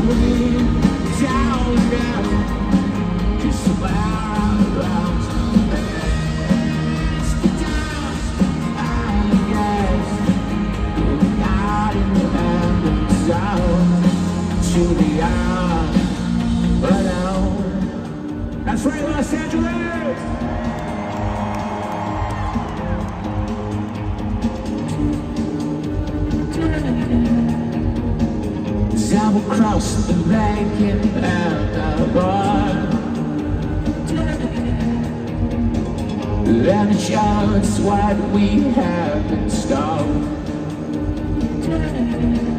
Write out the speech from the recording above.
That's right, Los Angeles! Double cross the bank and the bar. Then it shows what we have in store.